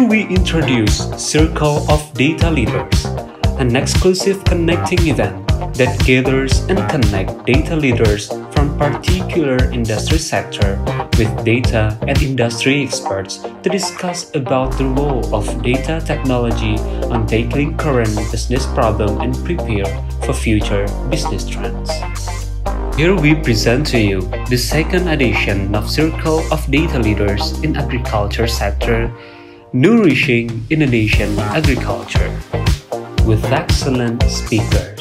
we introduce Circle of Data Leaders, an exclusive connecting event that gathers and connects data leaders from particular industry sector with data and industry experts to discuss about the role of data technology on tackling current business problem and prepare for future business trends. Here we present to you the second edition of Circle of Data Leaders in Agriculture Sector, Nourishing Indonesian Agriculture, with excellent speakers.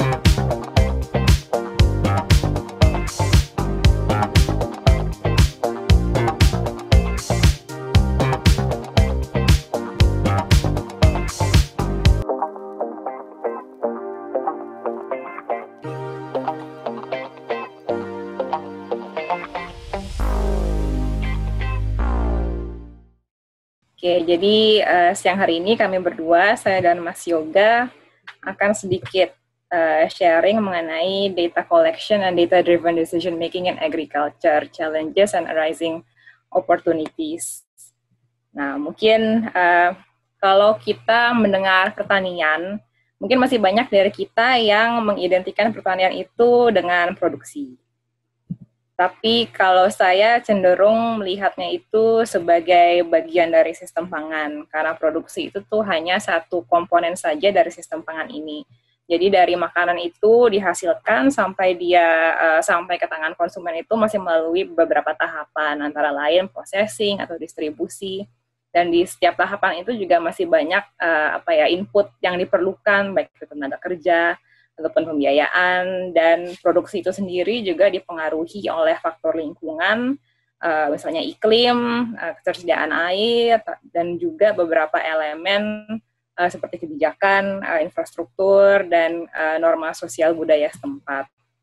Oke, jadi siang hari ini kami berdua, saya dan Mas Yoga, akan sedikit sharing mengenai data collection and data-driven decision making in agriculture, challenges and arising opportunities. Nah, mungkin kalau kita mendengar pertanian, mungkin masih banyak dari kita yang mengidentikan pertanian itu dengan produksi. Tapi kalau saya cenderung melihatnya itu sebagai bagian dari sistem pangan, karena produksi itu tuh hanya satu komponen saja dari sistem pangan ini. Jadi dari makanan itu dihasilkan sampai sampai ke tangan konsumen itu masih melalui beberapa tahapan, antara lain processing atau distribusi. Dan di setiap tahapan itu juga masih banyak input yang diperlukan, baik itu tenaga kerja ataupun pembiayaan, dan produksi itu sendiri juga dipengaruhi oleh faktor lingkungan, misalnya iklim, ketersediaan air, dan juga beberapa elemen seperti kebijakan, infrastruktur, dan norma sosial budaya setempat.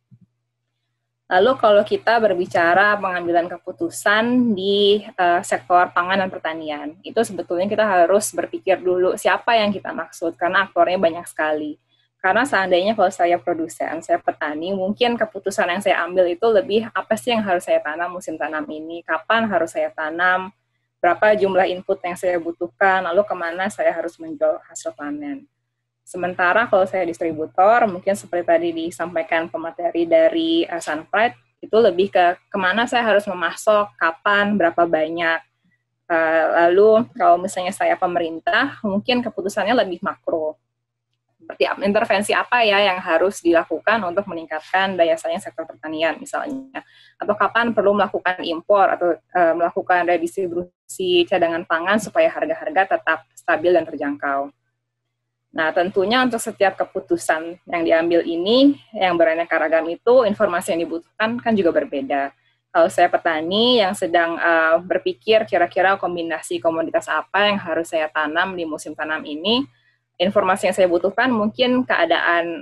Lalu kalau kita berbicara pengambilan keputusan di sektor pangan dan pertanian, itu sebetulnya kita harus berpikir dulu siapa yang kita maksud, karena aktornya banyak sekali. Karena seandainya kalau saya produsen, saya petani, mungkin keputusan yang saya ambil itu lebih apa sih yang harus saya tanam musim tanam ini, kapan harus saya tanam, berapa jumlah input yang saya butuhkan, lalu kemana saya harus menjual hasil panen. Sementara kalau saya distributor, mungkin seperti tadi disampaikan pemateri dari Sunpride, itu lebih ke kemana saya harus memasok, kapan, berapa banyak. Lalu kalau misalnya saya pemerintah, mungkin keputusannya lebih makro. Seperti intervensi apa ya yang harus dilakukan untuk meningkatkan daya saing sektor pertanian misalnya, atau kapan perlu melakukan impor atau melakukan redistribusi cadangan pangan supaya harga-harga tetap stabil dan terjangkau. Nah, tentunya untuk setiap keputusan yang diambil ini, yang beraneka ragam itu, informasi yang dibutuhkan kan juga berbeda. Kalau saya petani yang sedang berpikir kira-kira kombinasi komoditas apa yang harus saya tanam di musim tanam ini, informasi yang saya butuhkan mungkin keadaan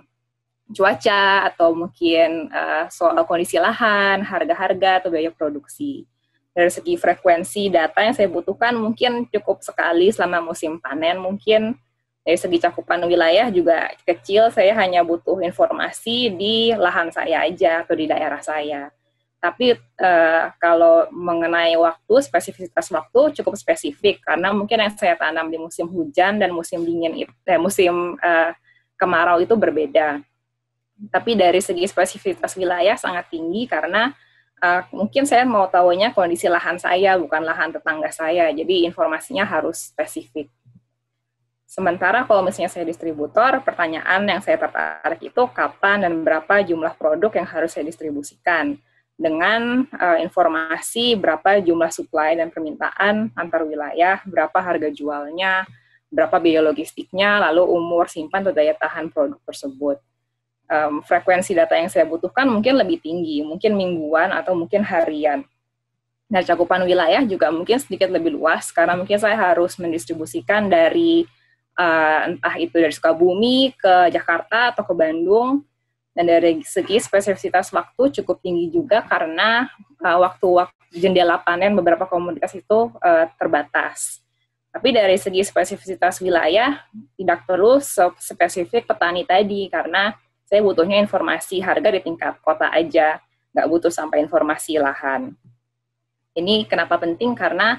cuaca atau mungkin soal kondisi lahan, harga-harga atau biaya produksi. Dari segi frekuensi data yang saya butuhkan mungkin cukup sekali selama musim panen, mungkin dari segi cakupan wilayah juga kecil, saya hanya butuh informasi di lahan saya aja atau di daerah saya. Tapi kalau mengenai waktu, spesifisitas waktu cukup spesifik, karena mungkin yang saya tanam di musim hujan dan musim dingin, musim kemarau itu berbeda. Tapi dari segi spesifisitas wilayah sangat tinggi, karena mungkin saya mau tahunya kondisi lahan saya, bukan lahan tetangga saya, jadi informasinya harus spesifik. Sementara kalau misalnya saya distributor, pertanyaan yang saya tertarik itu kapan dan berapa jumlah produk yang harus saya distribusikan, dengan informasi berapa jumlah supply dan permintaan antar wilayah, berapa harga jualnya, berapa biaya logistiknya, lalu umur simpan atau daya tahan produk tersebut. Frekuensi data yang saya butuhkan mungkin lebih tinggi, mungkin mingguan atau mungkin harian. Nah, cakupan wilayah juga mungkin sedikit lebih luas, karena mungkin saya harus mendistribusikan dari entah itu dari Sukabumi ke Jakarta atau ke Bandung. Dan dari segi spesifisitas waktu cukup tinggi juga, karena waktu jendela panen beberapa komoditas itu terbatas. Tapi dari segi spesifisitas wilayah tidak perlu spesifik petani tadi, karena saya butuhnya informasi harga di tingkat kota aja, nggak butuh sampai informasi lahan. Ini kenapa penting, karena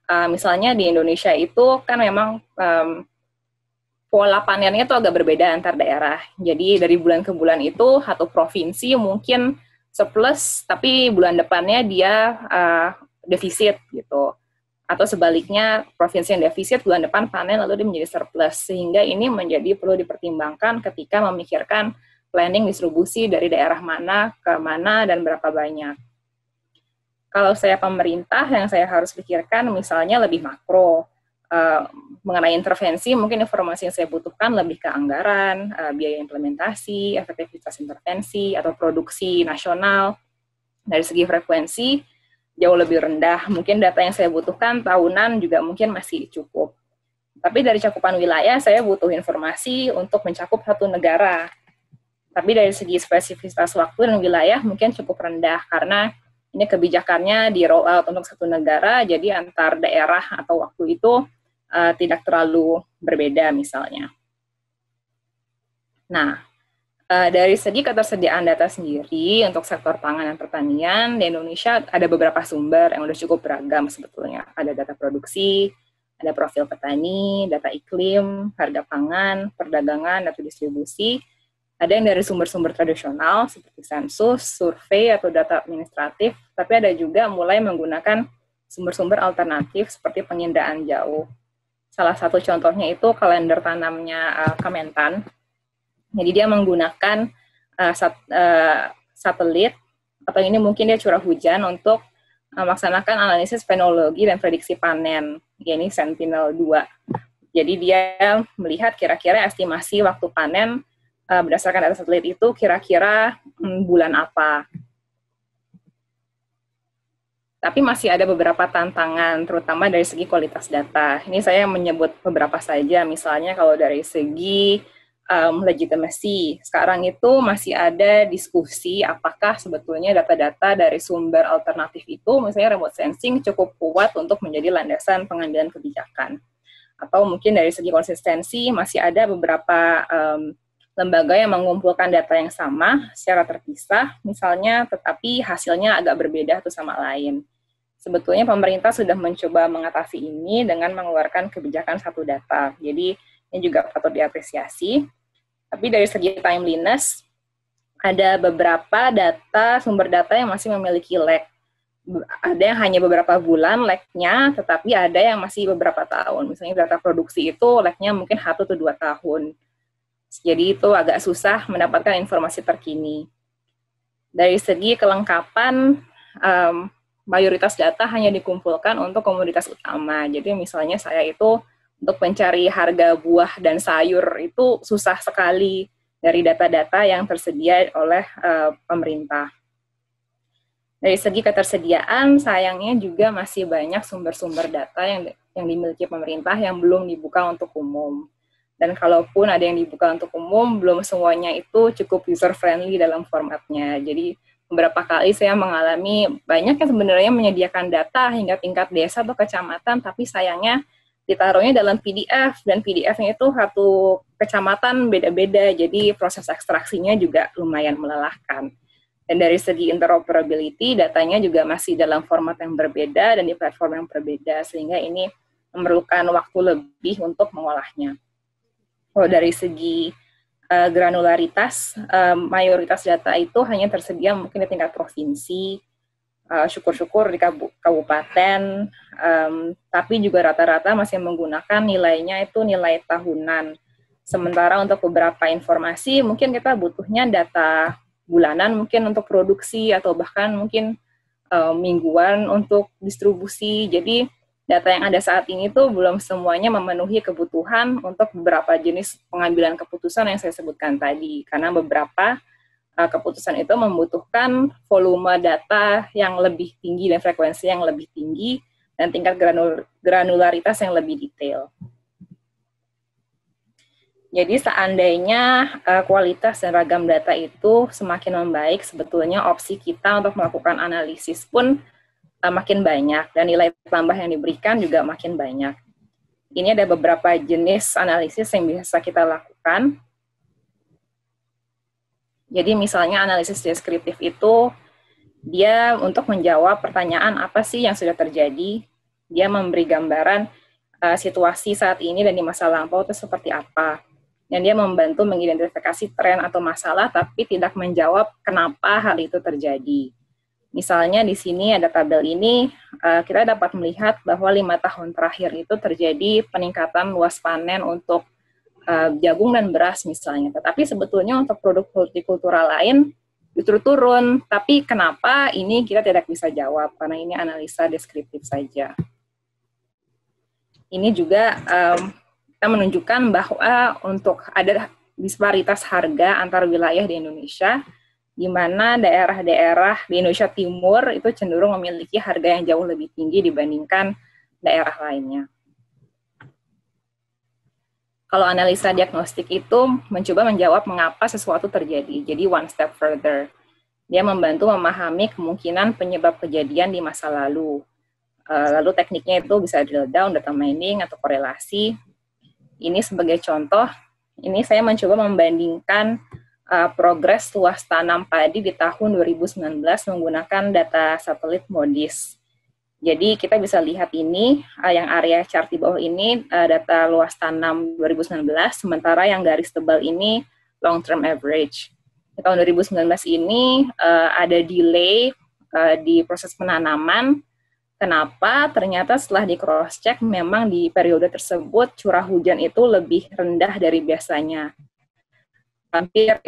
Misalnya di Indonesia itu kan memang pola panennya itu agak berbeda antar daerah. Jadi dari bulan ke bulan itu satu provinsi mungkin surplus, tapi bulan depannya dia defisit gitu. Atau sebaliknya provinsi yang defisit bulan depan panen lalu dia menjadi surplus. Sehingga ini menjadi perlu dipertimbangkan ketika memikirkan planning distribusi dari daerah mana ke mana dan berapa banyak. Kalau saya pemerintah yang saya harus pikirkan misalnya lebih makro, mengenai intervensi, mungkin informasi yang saya butuhkan lebih ke anggaran, biaya implementasi, efektivitas intervensi, atau produksi nasional. Dari segi frekuensi, jauh lebih rendah. Mungkin data yang saya butuhkan tahunan juga mungkin masih cukup. Tapi dari cakupan wilayah, saya butuh informasi untuk mencakup satu negara. Tapi dari segi spesifitas waktu dan wilayah mungkin cukup rendah, karena ini kebijakannya di roll out untuk satu negara, jadi antar daerah atau waktu itu tidak terlalu berbeda misalnya. Nah, dari segi ketersediaan data sendiri untuk sektor pangan dan pertanian, di Indonesia ada beberapa sumber yang sudah cukup beragam sebetulnya. Ada data produksi, ada profil petani, data iklim, harga pangan, perdagangan, data distribusi. Ada yang dari sumber-sumber tradisional seperti sensus, survei, atau data administratif, tapi ada juga mulai menggunakan sumber-sumber alternatif seperti pengindaan jauh. Salah satu contohnya itu kalender tanamnya Kementan. Jadi dia menggunakan satelit, atau ini mungkin dia curah hujan untuk melaksanakan analisis fenologi dan prediksi panen. Ini Sentinel-2. Jadi dia melihat kira-kira estimasi waktu panen berdasarkan data satelit itu kira-kira bulan apa. Tapi masih ada beberapa tantangan, terutama dari segi kualitas data. Ini saya menyebut beberapa saja, misalnya kalau dari segi legitimacy, sekarang itu masih ada diskusi apakah sebetulnya data-data dari sumber alternatif itu, misalnya remote sensing, cukup kuat untuk menjadi landasan pengambilan kebijakan. Atau mungkin dari segi konsistensi, masih ada beberapa lembaga yang mengumpulkan data yang sama secara terpisah, misalnya, tetapi hasilnya agak berbeda satu sama lain. Sebetulnya pemerintah sudah mencoba mengatasi ini dengan mengeluarkan kebijakan satu data. Jadi ini juga patut diapresiasi. Tapi dari segi timeliness, ada beberapa sumber data yang masih memiliki lag. Ada yang hanya beberapa bulan lag-nya, tetapi ada yang masih beberapa tahun. Misalnya data produksi itu lag-nya mungkin 1 atau 2 tahun. Jadi itu agak susah mendapatkan informasi terkini. Dari segi kelengkapan, mayoritas data hanya dikumpulkan untuk komoditas utama. Jadi misalnya saya itu untuk mencari harga buah dan sayur itu susah sekali dari data-data yang tersedia oleh pemerintah. Dari segi ketersediaan, sayangnya juga masih banyak sumber-sumber data yang dimiliki pemerintah yang belum dibuka untuk umum. Dan kalaupun ada yang dibuka untuk umum, belum semuanya itu cukup user-friendly dalam formatnya. Jadi beberapa kali saya mengalami banyak yang sebenarnya menyediakan data hingga tingkat desa atau kecamatan, tapi sayangnya ditaruhnya dalam PDF, dan PDF-nya itu satu kecamatan beda-beda, jadi proses ekstraksinya juga lumayan melelahkan. Dan dari segi interoperability, datanya juga masih dalam format yang berbeda dan di platform yang berbeda, sehingga ini memerlukan waktu lebih untuk mengolahnya. Kalau dari segi granularitas, mayoritas data itu hanya tersedia mungkin di tingkat provinsi, syukur-syukur di kabupaten, tapi juga rata-rata masih menggunakan nilainya itu nilai tahunan. Sementara untuk beberapa informasi, mungkin kita butuhnya data bulanan mungkin untuk produksi, atau bahkan mungkin mingguan untuk distribusi. Jadi data yang ada saat ini tuh belum semuanya memenuhi kebutuhan untuk beberapa jenis pengambilan keputusan yang saya sebutkan tadi, karena beberapa keputusan itu membutuhkan volume data yang lebih tinggi dan frekuensi yang lebih tinggi dan tingkat granularitas yang lebih detail. Jadi seandainya kualitas dan ragam data itu semakin membaik, sebetulnya opsi kita untuk melakukan analisis pun makin banyak, dan nilai tambah yang diberikan juga makin banyak. Ini ada beberapa jenis analisis yang bisa kita lakukan. Jadi misalnya analisis deskriptif itu, dia untuk menjawab pertanyaan apa sih yang sudah terjadi, Dia memberi gambaran situasi saat ini dan di masa lampau itu seperti apa. Dan dia membantu mengidentifikasi tren atau masalah, tapi tidak menjawab kenapa hal itu terjadi. Misalnya di sini ada tabel ini, kita dapat melihat bahwa 5 tahun terakhir itu terjadi peningkatan luas panen untuk jagung dan beras misalnya. Tetapi sebetulnya untuk produk hortikultura lain justru turun. Tapi kenapa ini kita tidak bisa jawab, karena ini analisa deskriptif saja. Ini juga kita menunjukkan bahwa untuk ada disparitas harga antar wilayah di Indonesia, di mana daerah-daerah di Indonesia Timur itu cenderung memiliki harga yang jauh lebih tinggi dibandingkan daerah lainnya. Kalau analisa diagnostik itu mencoba menjawab mengapa sesuatu terjadi, jadi one step further. Dia membantu memahami kemungkinan penyebab kejadian di masa lalu. Lalu tekniknya itu bisa drill down, data mining, atau korelasi. Ini sebagai contoh, ini saya mencoba membandingkan progres luas tanam padi di tahun 2019 menggunakan data satelit MODIS. Jadi kita bisa lihat ini, yang area chart di bawah ini data luas tanam 2019, sementara yang garis tebal ini long term average. Di tahun 2019 ini ada delay di proses penanaman. Kenapa? Ternyata setelah di cross check memang di periode tersebut curah hujan itu lebih rendah dari biasanya. Hampir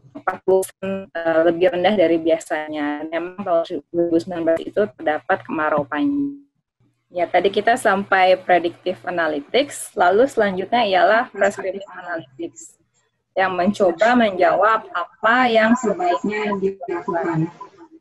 40% lebih rendah dari biasanya. Memang tahun 2019 itu terdapat kemarau panjang. Ya, tadi kita sampai predictive analytics, lalu selanjutnya ialah prescriptive analytics yang mencoba menjawab apa yang sebaiknya dilakukan.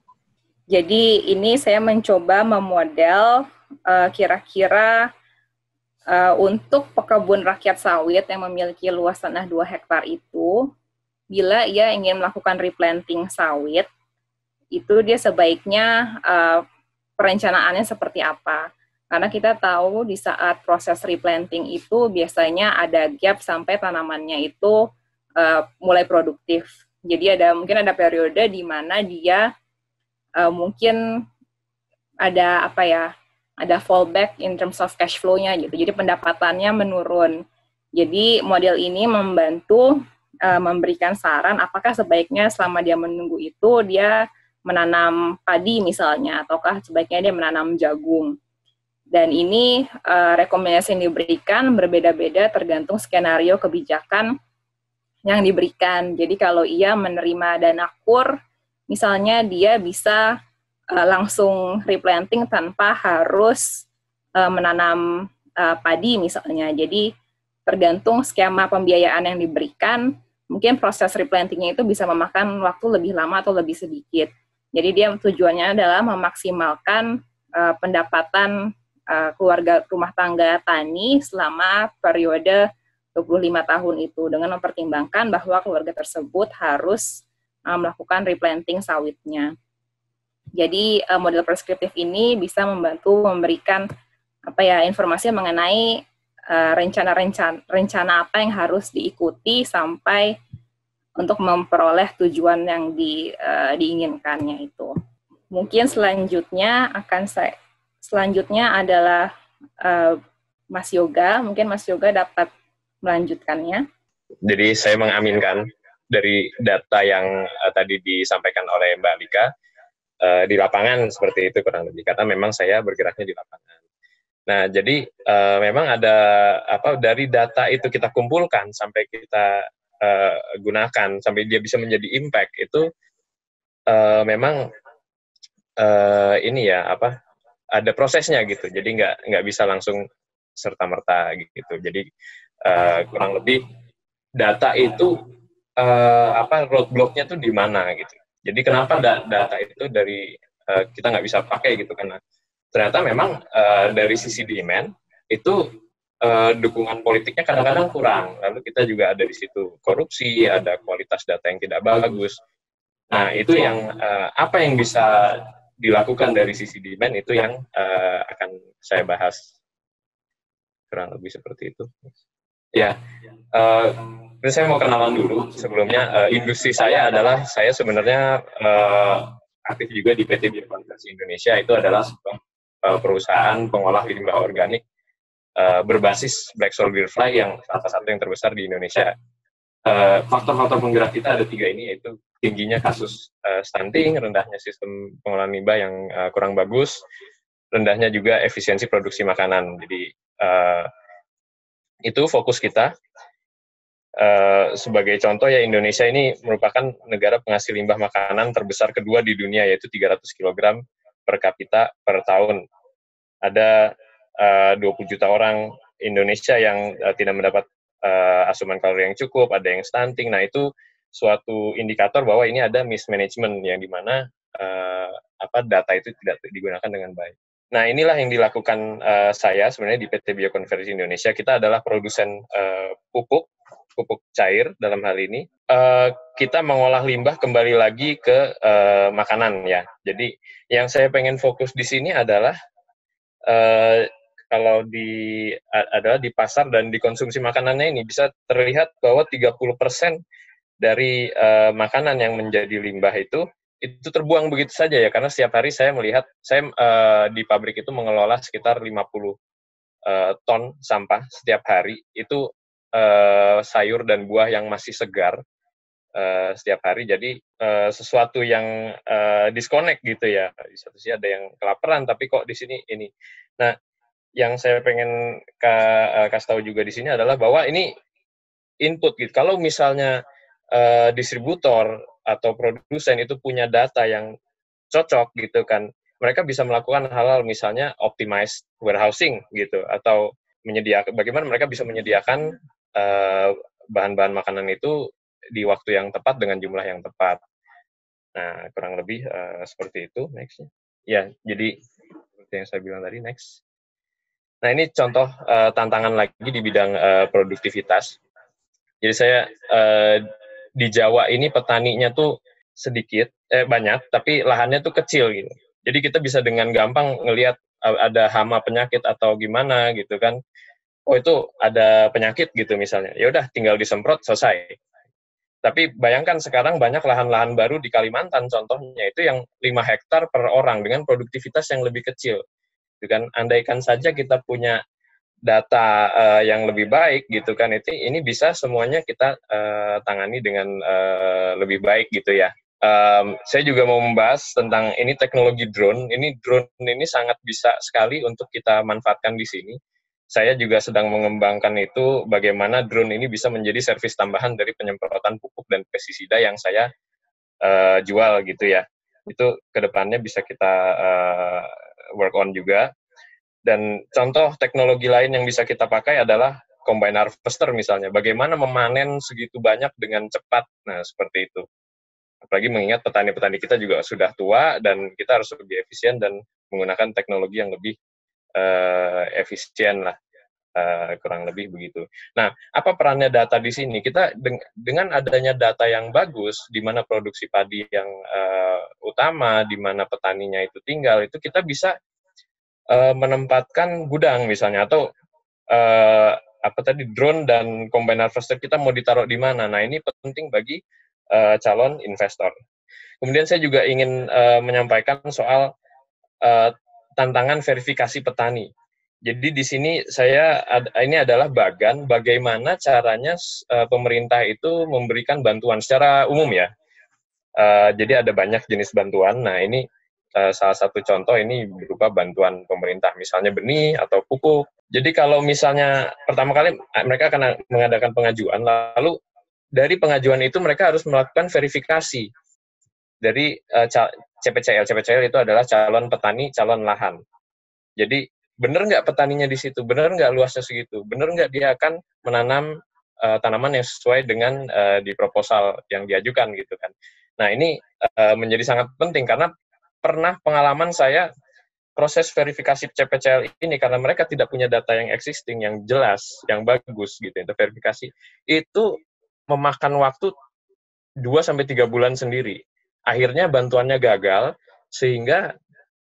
Jadi ini saya mencoba memodel kira-kira untuk pekebun rakyat sawit yang memiliki luas tanah 2 hektar itu, bila ia ingin melakukan replanting sawit, itu dia sebaiknya perencanaannya seperti apa. Karena kita tahu di saat proses replanting itu biasanya ada gap sampai tanamannya itu mulai produktif. Jadi mungkin ada periode di mana dia mungkin ada ada fallback in terms of cash flow-nya gitu. Jadi pendapatannya menurun. Jadi model ini membantu memberikan saran apakah sebaiknya selama dia menunggu itu dia menanam padi misalnya, ataukah sebaiknya dia menanam jagung. Dan ini rekomendasi yang diberikan berbeda-beda tergantung skenario kebijakan yang diberikan. Jadi kalau ia menerima dana KUR, misalnya dia bisa langsung replanting tanpa harus menanam padi misalnya. Jadi tergantung skema pembiayaan yang diberikan, mungkin proses replantingnya itu bisa memakan waktu lebih lama atau lebih sedikit. Jadi dia tujuannya adalah memaksimalkan pendapatan keluarga rumah tangga tani selama periode 25 tahun itu dengan mempertimbangkan bahwa keluarga tersebut harus melakukan replanting sawitnya. Jadi model preskriptif ini bisa membantu memberikan informasi mengenai rencana apa yang harus diikuti sampai untuk memperoleh tujuan yang diinginkannya itu. Mungkin selanjutnya adalah Mas Yoga. Mungkin Mas Yoga dapat melanjutkannya. Jadi saya mengaminkan dari data yang tadi disampaikan oleh Mbak Lika di lapangan seperti itu kurang lebih, karena memang saya bergeraknya di lapangan. Nah, jadi memang ada dari data itu kita kumpulkan sampai kita gunakan sampai dia bisa menjadi impact itu memang ada prosesnya gitu. Jadi nggak bisa langsung serta-merta gitu. Jadi kurang lebih data itu roadblock-nya tuh di mana gitu. Jadi kenapa data itu dari kita nggak bisa pakai gitu, karena ternyata memang dari sisi demand itu dukungan politiknya kadang-kadang kurang. Lalu kita juga ada di situ korupsi, ada kualitas data yang tidak bagus. Nah itu yang apa yang bisa dilakukan dari sisi demand itu yang akan saya bahas, kurang lebih seperti itu. Ya. Saya mau kenalan dulu sebelumnya. Industri saya adalah, saya sebenarnya aktif juga di PT Biokonversi Indonesia. Itu adalah sebuah perusahaan pengolah limbah organik berbasis Black Soldier Fly yang salah satu yang terbesar di Indonesia. Faktor-faktor penggerak kita ada 3 ini, yaitu tingginya kasus stunting, rendahnya sistem pengolahan limbah yang kurang bagus, rendahnya juga efisiensi produksi makanan. Jadi itu fokus kita. Sebagai contoh ya, Indonesia ini merupakan negara penghasil limbah makanan terbesar kedua di dunia, yaitu 300 kg per kapita per tahun. Ada 20 juta orang Indonesia yang tidak mendapat asupan kalori yang cukup, ada yang stunting. Nah, itu suatu indikator bahwa ini ada mismanagement yang dimana data itu tidak digunakan dengan baik. Nah, inilah yang dilakukan saya sebenarnya di PT Biokonversi Indonesia. Kita adalah produsen pupuk cair dalam hal ini. Kita mengolah limbah kembali lagi ke makanan ya. Jadi yang saya pengen fokus di sini adalah kalau adalah di pasar dan di konsumsi makanannya ini bisa terlihat bahwa 30% dari makanan yang menjadi limbah itu terbuang begitu saja ya, karena setiap hari saya melihat, saya di pabrik itu mengelola sekitar 50 ton sampah setiap hari, itu sayur dan buah yang masih segar setiap hari. Jadi sesuatu yang disconnect gitu ya. Di satu sisi ada yang kelaparan, tapi kok di sini ini. Nah, yang saya pengen kasih tahu juga di sini adalah bahwa ini input gitu. Kalau misalnya distributor atau produsen itu punya data yang cocok gitu kan, mereka bisa melakukan hal-hal misalnya optimize warehousing gitu, atau bagaimana mereka bisa menyediakan bahan-bahan makanan itu di waktu yang tepat dengan jumlah yang tepat. Nah, kurang lebih seperti itu. Next. Ya, jadi seperti yang saya bilang tadi, next. Nah, ini contoh tantangan lagi di bidang produktivitas. Jadi saya di Jawa ini petaninya tuh sedikit, banyak, tapi lahannya tuh kecil gitu. Jadi kita bisa dengan gampang ngelihat ada hama penyakit atau gimana gitu kan. Oh, itu ada penyakit gitu misalnya. Ya udah tinggal disemprot, selesai. Tapi bayangkan sekarang banyak lahan-lahan baru di Kalimantan contohnya, itu yang 5 hektar per orang dengan produktivitas yang lebih kecil. Kan, andaikan saja kita punya data yang lebih baik gitu kan, ini bisa semuanya kita tangani dengan lebih baik gitu ya. Saya juga mau membahas tentang ini teknologi drone. Drone ini sangat bisa sekali untuk kita manfaatkan di sini. Saya juga sedang mengembangkan itu, bagaimana drone ini bisa menjadi servis tambahan dari penyemprotan pupuk dan pestisida yang saya jual gitu ya. Itu kedepannya bisa kita work on juga. Dan contoh teknologi lain yang bisa kita pakai adalah combine harvester misalnya. Bagaimana memanen segitu banyak dengan cepat. Nah, seperti itu. Apalagi mengingat petani-petani kita juga sudah tua dan kita harus lebih efisien dan menggunakan teknologi yang lebih efisien lah. Kurang lebih begitu. Nah, apa perannya data di sini? Kita dengan adanya data yang bagus, di mana produksi padi yang utama, di mana petaninya itu tinggal, itu kita bisa menempatkan gudang misalnya, atau drone dan combine harvester kita mau ditaruh di mana. Nah, ini penting bagi calon investor. Kemudian saya juga ingin menyampaikan soal tantangan verifikasi petani. Jadi di sini ini adalah bagaimana caranya pemerintah itu memberikan bantuan secara umum ya. Jadi ada banyak jenis bantuan. Nah, ini salah satu contoh ini berupa bantuan pemerintah, misalnya benih atau pupuk. Jadi kalau misalnya pertama kali mereka akan mengadakan pengajuan, lalu dari pengajuan itu mereka harus melakukan verifikasi dari CPCL. CPCL itu adalah calon petani, calon lahan. Jadi benar nggak petaninya di situ, benar nggak luasnya segitu, benar nggak dia akan menanam tanaman yang sesuai dengan di proposal yang diajukan gitu kan. Nah, ini menjadi sangat penting karena pernah pengalaman saya proses verifikasi CPCL ini, karena mereka tidak punya data yang existing, yang jelas, yang bagus gitu, untuk verifikasi, itu memakan waktu 2-3 bulan sendiri. Akhirnya bantuannya gagal, sehingga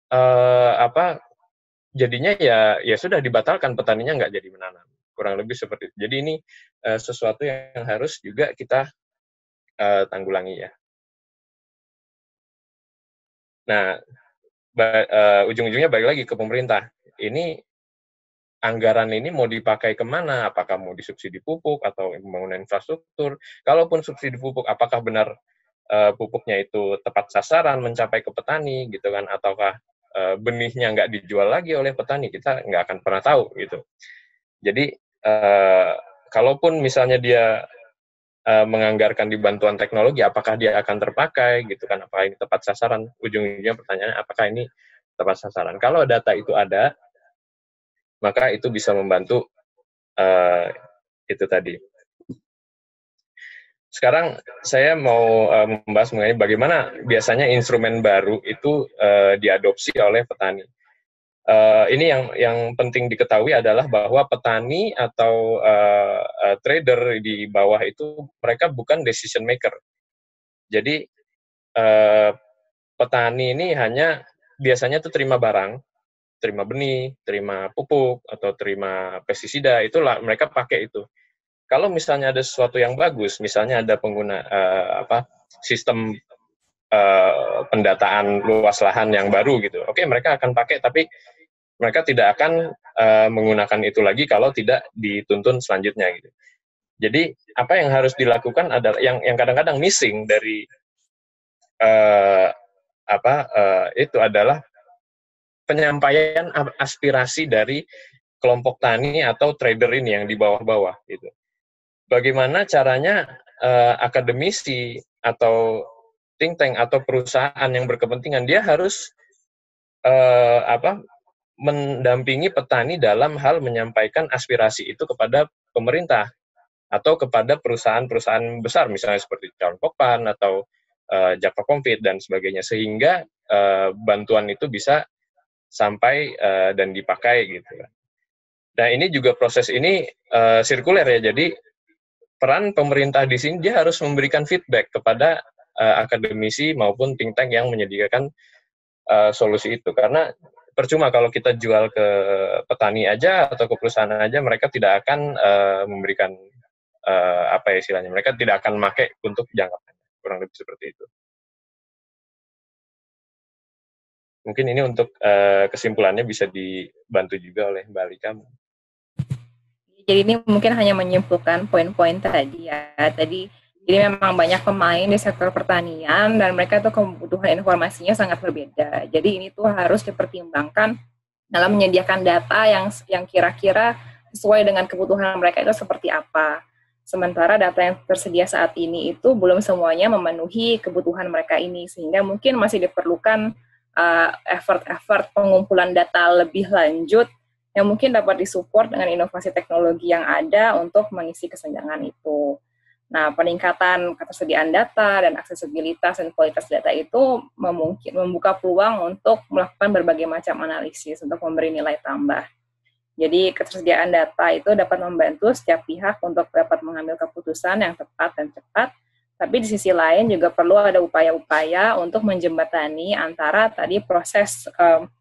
jadinya ya sudah dibatalkan, petaninya nggak jadi menanam. Kurang lebih seperti itu. Jadi ini sesuatu yang harus juga kita tanggulangi ya. Nah, ujung-ujungnya balik lagi ke pemerintah. Ini anggaran ini mau dipakai kemana? Apakah mau disubsidi pupuk atau pembangunan infrastruktur? Kalaupun subsidi pupuk, apakah benar pupuknya itu tepat sasaran mencapai ke petani gitu kan? Ataukah benihnya nggak dijual lagi oleh petani? Kita nggak akan pernah tahu gitu. Jadi kalaupun misalnya dia menganggarkan di bantuan teknologi, apakah dia akan terpakai gitu kan? Apakah ini tepat sasaran? Ujung-ujungnya pertanyaannya, apakah ini tepat sasaran? Kalau data itu ada, maka itu bisa membantu itu tadi. Sekarang saya mau membahas mengenai bagaimana biasanya instrumen baru itu diadopsi oleh petani. Ini yang penting diketahui adalah bahwa petani atau trader di bawah itu mereka bukan decision maker. Jadi petani ini hanya biasanya tuh terima barang, terima benih, terima pupuk atau terima pestisida, itulah mereka pakai itu. Kalau misalnya ada sesuatu yang bagus, misalnya ada pengguna sistem pendataan luas lahan yang baru gitu, oke mereka akan pakai, tapi mereka tidak akan menggunakan itu lagi kalau tidak dituntun selanjutnya gitu. Jadi apa yang harus dilakukan adalah yang kadang-kadang missing dari itu adalah penyampaian aspirasi dari kelompok tani atau trader ini yang di bawah-bawah gitu. Bagaimana caranya akademisi atau think tank atau perusahaan yang berkepentingan dia harus mendampingi petani dalam hal menyampaikan aspirasi itu kepada pemerintah atau kepada perusahaan-perusahaan besar misalnya seperti Crown Pokpan atau Java Compete dan sebagainya, sehingga bantuan itu bisa sampai dan dipakai gitu. Nah ini juga proses ini sirkuler ya, jadi peran pemerintah di sini dia harus memberikan feedback kepada akademisi maupun think tank yang menyediakan solusi itu, karena percuma kalau kita jual ke petani aja atau ke perusahaan aja, mereka tidak akan memberikan istilahnya, mereka tidak akan pakai untuk jangka panjang, kurang lebih seperti itu. Mungkin ini untuk kesimpulannya bisa dibantu juga oleh Mbak Alika. Jadi ini mungkin hanya menyimpulkan poin-poin tadi ya. Jadi memang banyak pemain di sektor pertanian dan mereka tuh kebutuhan informasinya sangat berbeda. Jadi ini tuh harus dipertimbangkan dalam menyediakan data yang kira-kira sesuai dengan kebutuhan mereka itu seperti apa. Sementara data yang tersedia saat ini itu belum semuanya memenuhi kebutuhan mereka ini, sehingga mungkin masih diperlukan effort pengumpulan data lebih lanjut yang mungkin dapat disupport dengan inovasi teknologi yang ada untuk mengisi kesenjangan itu. Nah, peningkatan ketersediaan data dan aksesibilitas dan kualitas data itu membuka peluang untuk melakukan berbagai macam analisis untuk memberi nilai tambah. Jadi, ketersediaan data itu dapat membantu setiap pihak untuk dapat mengambil keputusan yang tepat dan cepat, tapi di sisi lain juga perlu ada upaya-upaya untuk menjembatani antara tadi proses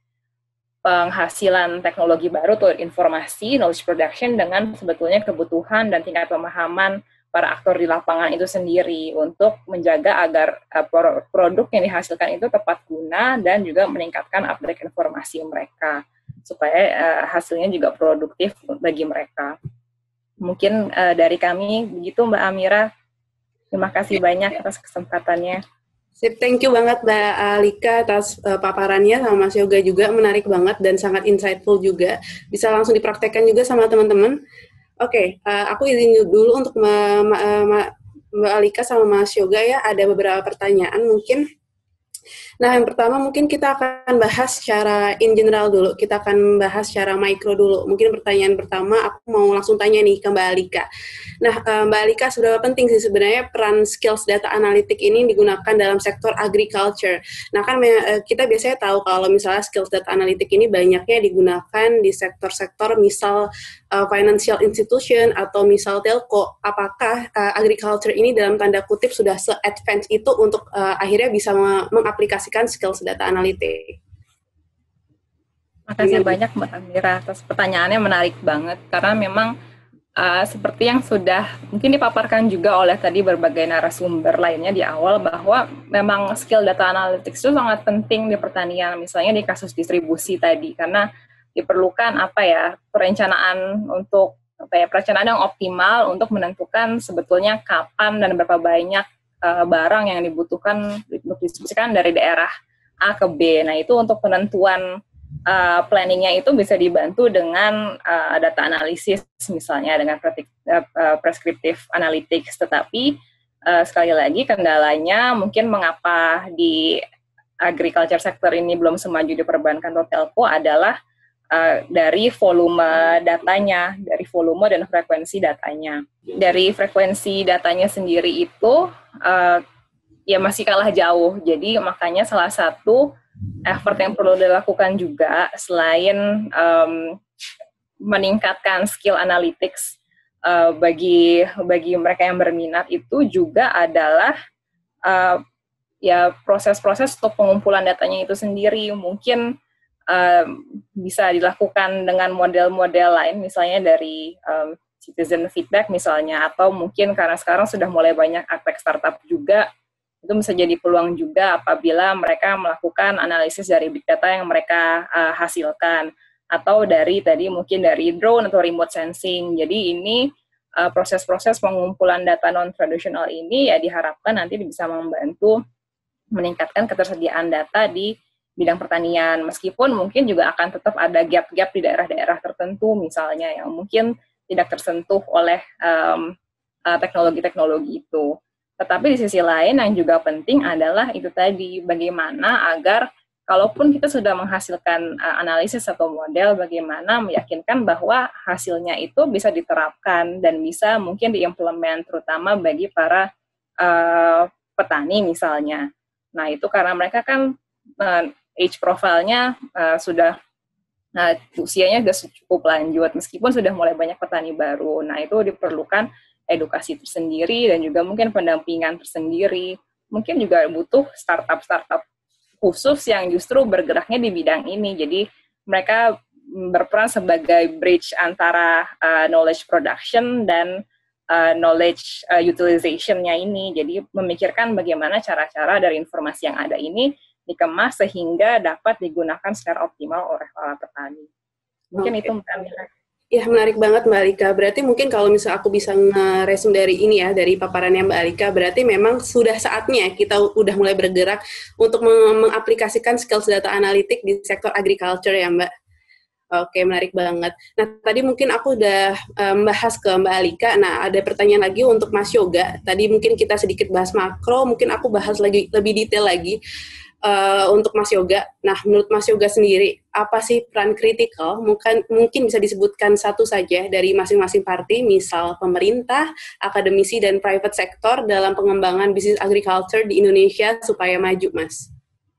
penghasilan teknologi baru atau informasi, knowledge production, dengan sebetulnya kebutuhan dan tingkat pemahaman para aktor di lapangan itu sendiri untuk menjaga agar produk yang dihasilkan itu tepat guna dan juga meningkatkan update informasi mereka supaya hasilnya juga produktif bagi mereka. Mungkin dari kami begitu, Mbak Amira. Terima kasih banyak atas kesempatannya. Sip, thank you banget Mbak Alika atas paparannya, sama Mas Yoga juga, menarik banget dan sangat insightful juga. Bisa langsung dipraktekkan juga sama teman-teman. Oke, aku izin dulu untuk Mbak Alika sama Mas Yoga ya, ada beberapa pertanyaan mungkin. Nah, yang pertama mungkin kita akan bahas secara in general dulu, kita akan bahas secara mikro dulu. Mungkin pertanyaan pertama, aku mau langsung tanya nih ke Mbak Alika. Nah, Mbak Alika, seberapa penting sih sebenarnya peran skills data analitik ini digunakan dalam sektor agriculture? Nah, kan kita biasanya tahu kalau misalnya skills data analitik ini banyaknya digunakan di sektor-sektor misal financial institution atau misal telco. Apakah agriculture ini dalam tanda kutip sudah se-advance itu untuk akhirnya bisa mengaplikasikan skills data analitik? Makasih banyak Mbak Amira atas pertanyaannya, menarik banget karena memang seperti yang sudah mungkin dipaparkan juga oleh tadi berbagai narasumber lainnya di awal, bahwa memang skill data analytics itu sangat penting di pertanian, misalnya di kasus distribusi tadi, karena diperlukan perencanaan yang optimal untuk menentukan sebetulnya kapan dan berapa banyak barang yang dibutuhkan untuk distribusikan dari daerah A ke B. Nah, itu untuk penentuan planningnya itu bisa dibantu dengan data analisis, misalnya dengan prescriptive analytics. Tetapi sekali lagi kendalanya mungkin mengapa di agriculture sector ini belum semaju di perbankan atau telco adalah dari volume datanya, dari volume dan frekuensi datanya. Dari frekuensi datanya sendiri itu masih kalah jauh. Jadi makanya salah satu effort yang perlu dilakukan juga selain meningkatkan skill analytics bagi mereka yang berminat, itu juga adalah proses-proses untuk pengumpulan datanya itu sendiri. Mungkin bisa dilakukan dengan model-model lain, misalnya dari citizen feedback misalnya, atau mungkin karena sekarang sudah mulai banyak aspek startup juga, itu bisa jadi peluang juga apabila mereka melakukan analisis dari big data yang mereka hasilkan, atau dari mungkin dari drone atau remote sensing. Jadi ini proses-proses pengumpulan data non-tradisional ini diharapkan nanti bisa membantu meningkatkan ketersediaan data di bidang pertanian, meskipun mungkin juga akan tetap ada gap-gap di daerah-daerah tertentu misalnya yang mungkin tidak tersentuh oleh teknologi-teknologi itu. Tetapi di sisi lain yang juga penting adalah itu tadi, bagaimana agar kalaupun kita sudah menghasilkan analisis atau model, bagaimana meyakinkan bahwa hasilnya itu bisa diterapkan dan bisa mungkin diimplement, terutama bagi para petani misalnya. Nah, itu karena mereka kan age profile-nya sudah usianya sudah cukup lanjut, meskipun sudah mulai banyak petani baru. Nah, itu diperlukan edukasi tersendiri dan juga mungkin pendampingan tersendiri. Mungkin juga butuh startup-startup khusus yang justru bergeraknya di bidang ini. Jadi mereka berperan sebagai bridge antara knowledge production dan knowledge utilization-nya ini. Jadi memikirkan bagaimana cara-cara dari informasi yang ada ini dikemas sehingga dapat digunakan secara optimal oleh para petani. Mungkin itu Mbak Amira. Ya, menarik banget Mbak Alika. Berarti mungkin kalau misalnya aku bisa nge-resume dari ini ya, dari paparannya Mbak Alika, berarti memang sudah saatnya kita udah mulai bergerak untuk mengaplikasikan skills data analitik di sektor agriculture ya Mbak. Oke, menarik banget. Nah, tadi mungkin aku udah membahas ke Mbak Alika. Nah, ada pertanyaan lagi untuk Mas Yoga. Tadi mungkin kita sedikit bahas makro, mungkin aku bahas lagi lebih detail lagi. Untuk Mas Yoga. Nah, menurut Mas Yoga sendiri, apa sih peran kritikal? Mungkin bisa disebutkan satu saja dari masing-masing parti, misal pemerintah, akademisi, dan private sector dalam pengembangan bisnis agriculture di Indonesia supaya maju, Mas.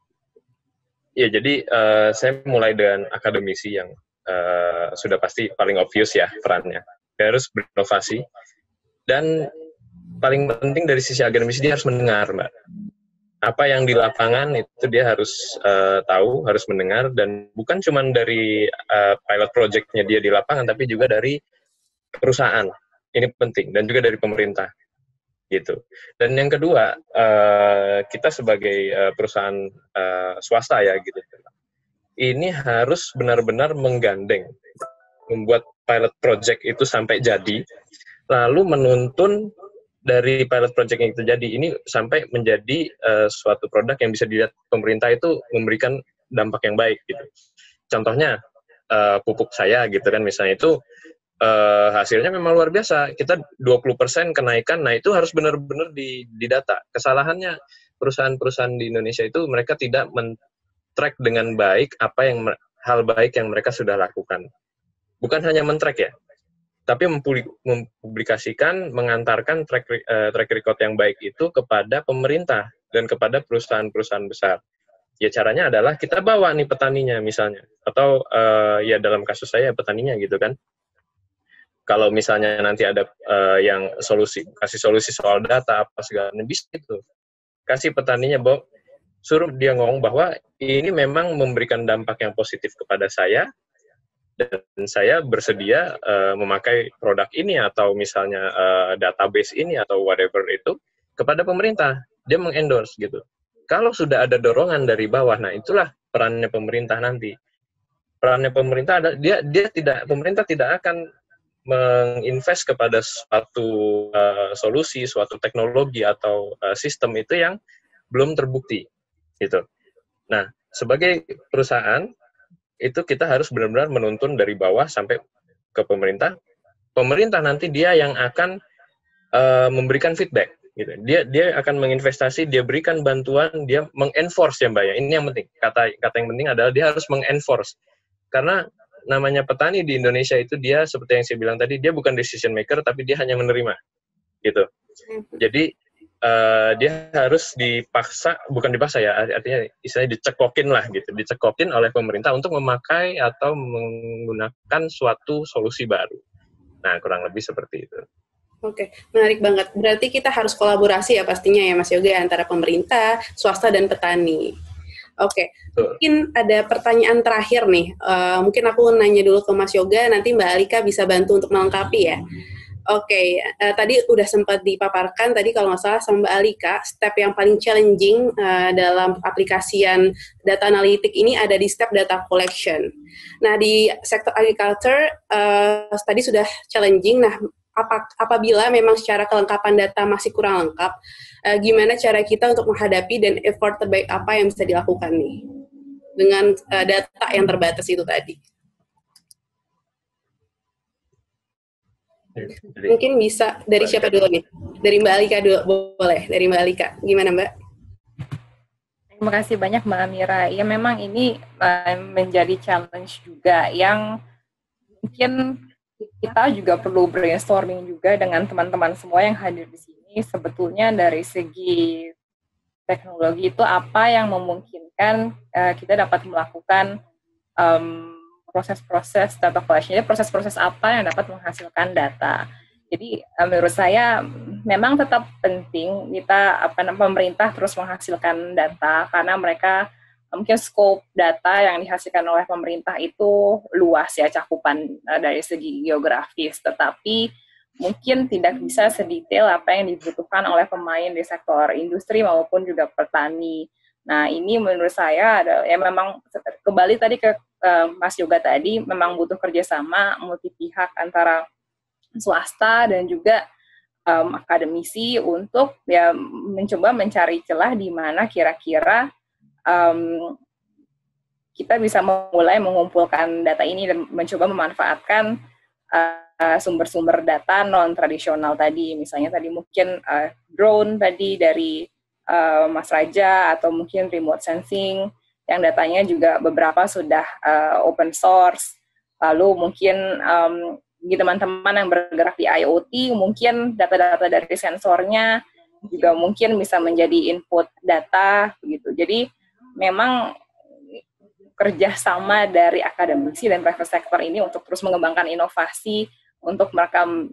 Ya, jadi saya mulai dengan akademisi yang sudah pasti paling obvious ya perannya. Dia harus berinovasi, dan paling penting dari sisi akademisi dia harus mendengar, Mbak. Apa yang di lapangan itu dia harus tahu, harus mendengar, dan bukan cuma dari pilot project-nya dia di lapangan, tapi juga dari perusahaan. Ini penting, dan juga dari pemerintah. Gitu. Dan yang kedua, kita sebagai perusahaan swasta ya gitu. Ini harus benar-benar menggandeng, membuat pilot project itu sampai jadi, lalu menuntun dari pilot project yang terjadi ini sampai menjadi suatu produk yang bisa dilihat pemerintah itu memberikan dampak yang baik gitu. Contohnya pupuk saya gitu kan misalnya itu hasilnya memang luar biasa. Kita 20% kenaikan, nah itu harus benar-benar didata. Kesalahannya perusahaan-perusahaan di Indonesia itu mereka tidak men-track dengan baik apa yang hal baik yang mereka sudah lakukan. Bukan hanya men-track ya, tapi mempublikasikan, mengantarkan track record yang baik itu kepada pemerintah dan kepada perusahaan-perusahaan besar. Ya caranya adalah kita bawa nih petaninya misalnya, atau ya dalam kasus saya petaninya gitu kan. Kalau misalnya nanti ada yang kasih solusi soal data apa segala, bisa itu. Kasih petaninya, suruh dia ngomong bahwa ini memang memberikan dampak yang positif kepada saya, dan saya bersedia memakai produk ini atau misalnya database ini atau whatever itu kepada pemerintah. Dia mengendorse gitu. Kalau sudah ada dorongan dari bawah, nah itulah perannya pemerintah nanti. Perannya pemerintah ada pemerintah tidak akan menginvest kepada suatu solusi, suatu teknologi atau sistem itu yang belum terbukti gitu. Nah, sebagai perusahaan itu kita harus benar-benar menuntun dari bawah sampai ke pemerintah. Pemerintah nanti dia yang akan memberikan feedback gitu. Dia akan menginvestasi, dia berikan bantuan, dia mengenforce ya Mbak ya. Ini yang penting. Kata yang penting adalah dia harus mengenforce. Karena namanya petani di Indonesia itu dia seperti yang saya bilang tadi, dia bukan decision maker tapi dia hanya menerima. Gitu. Jadi dia harus bukan dipaksa ya, artinya istilahnya dicekokin lah gitu, dicekokin oleh pemerintah untuk memakai atau menggunakan suatu solusi baru. Nah, kurang lebih seperti itu. Oke, menarik banget. Berarti kita harus kolaborasi ya pastinya ya Mas Yoga antara pemerintah, swasta, dan petani. Oke, mungkin ada pertanyaan terakhir nih. Mungkin aku nanya dulu ke Mas Yoga, nanti Mbak Alika bisa bantu untuk melengkapi ya. Oke, tadi udah sempat dipaparkan tadi kalau nggak salah sama Mbak Alika, step yang paling challenging dalam aplikasian data analitik ini ada di step data collection. Nah, di sektor agriculture tadi sudah challenging. Nah, apabila memang secara kelengkapan data masih kurang lengkap, gimana cara kita untuk menghadapi dan effort terbaik apa yang bisa dilakukan nih dengan data yang terbatas itu tadi? Mungkin bisa dari siapa dulu nih? Dari Mbak Alika dulu, boleh. Dari Mbak Alika. Gimana Mbak? Terima kasih banyak Mbak Amira. Ya memang ini menjadi challenge juga yang mungkin kita juga perlu brainstorming juga dengan teman-teman semua yang hadir di sini. Sebetulnya dari segi teknologi itu apa yang memungkinkan kita dapat melakukan proses-proses data collection. Jadi proses-proses apa yang dapat menghasilkan data. Jadi menurut saya memang tetap penting kita pemerintah terus menghasilkan data karena mereka mungkin scope data yang dihasilkan oleh pemerintah itu luas ya cakupan dari segi geografis, tetapi mungkin tidak bisa sedetail apa yang dibutuhkan oleh pemain di sektor industri maupun juga petani. Nah ini menurut saya ya memang kembali tadi ke Mas Yoga tadi memang butuh kerjasama multi pihak antara swasta dan juga akademisi untuk ya mencoba mencari celah di mana kira-kira kita bisa mulai mengumpulkan data ini dan mencoba memanfaatkan sumber-sumber data non-tradisional tadi. Misalnya tadi mungkin drone tadi dari Mas Raja atau mungkin remote sensing yang datanya juga beberapa sudah open source. Lalu mungkin di teman-teman yang bergerak di IoT, mungkin data-data dari sensornya juga mungkin bisa menjadi input data begitu. Jadi memang kerjasama dari akademisi dan private sector ini untuk terus mengembangkan inovasi untuk merekam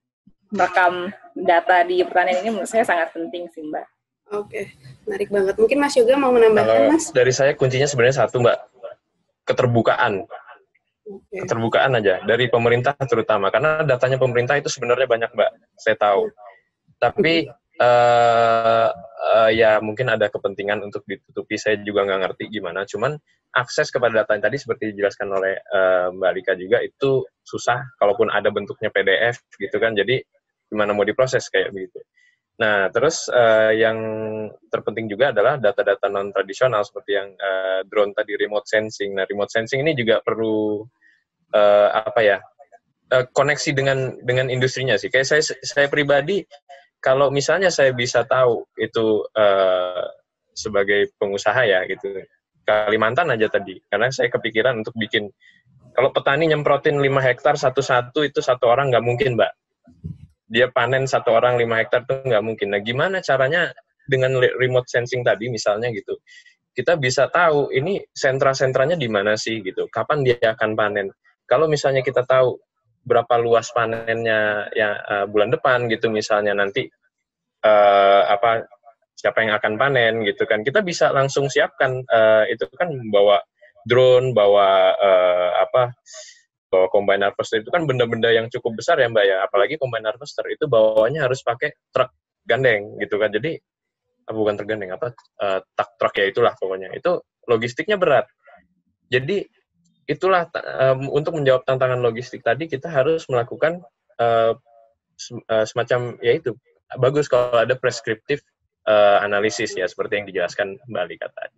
data di pertanian ini menurut saya sangat penting sih Mbak. Oke, menarik banget. Mungkin Mas Yoga mau menambahkan Mas? Dari saya kuncinya sebenarnya satu Mbak, keterbukaan. Keterbukaan aja dari pemerintah terutama karena datanya pemerintah itu sebenarnya banyak Mbak, saya tahu. Tapi ya mungkin ada kepentingan untuk ditutupi, saya juga nggak ngerti gimana, cuman akses kepada data yang tadi seperti dijelaskan oleh Mbak Alika juga itu susah, kalaupun ada bentuknya PDF gitu kan, jadi gimana mau diproses kayak begitu. Nah terus yang terpenting juga adalah data-data non-tradisional seperti yang drone tadi, remote sensing. Nah remote sensing ini juga perlu koneksi dengan industrinya sih. Kayak saya pribadi, kalau misalnya saya bisa tahu itu sebagai pengusaha ya gitu, Kalimantan aja tadi, karena saya kepikiran untuk bikin, kalau petani nyemprotin 5 hektar satu-satu itu satu orang nggak mungkin Mbak. Dia panen satu orang 5 hektar itu nggak mungkin. Nah gimana caranya dengan remote sensing tadi misalnya gitu, kita bisa tahu ini sentra-sentranya di mana sih gitu, kapan dia akan panen. Kalau misalnya kita tahu berapa luas panennya ya bulan depan gitu misalnya nanti siapa yang akan panen gitu kan, kita bisa langsung siapkan itu kan bawa drone, bawa bahwa combine harvester itu kan benda-benda yang cukup besar ya Mbak ya, apalagi combine harvester itu bawahnya harus pakai truk gandeng gitu kan, jadi bukan truk gandeng, truk ya itulah pokoknya, itu logistiknya berat. Jadi itulah untuk menjawab tantangan logistik tadi kita harus melakukan semacam yaitu bagus kalau ada preskriptif analisis ya seperti yang dijelaskan Mbak Alika tadi.